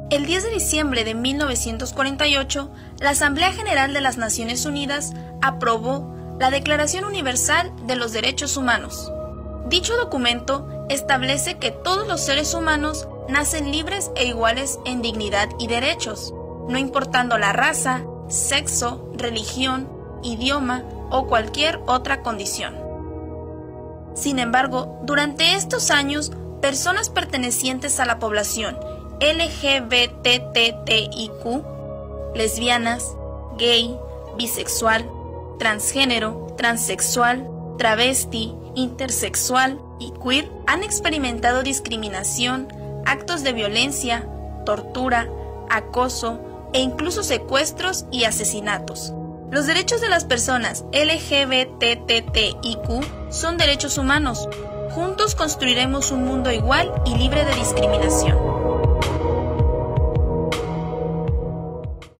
El 10 de diciembre de 1948, la Asamblea General de las Naciones Unidas aprobó la Declaración Universal de los Derechos Humanos. Dicho documento establece que todos los seres humanos nacen libres e iguales en dignidad y derechos, no importando la raza, sexo, religión, idioma o cualquier otra condición. Sin embargo, durante estos años, personas pertenecientes a la población LGBTTIQ, lesbianas, gay, bisexual, transgénero, transexual, travesti, intersexual y queer han experimentado discriminación, actos de violencia, tortura, acoso e incluso secuestros y asesinatos. Los derechos de las personas LGBTTIQ son derechos humanos. Juntos construiremos un mundo igual y libre de discriminación.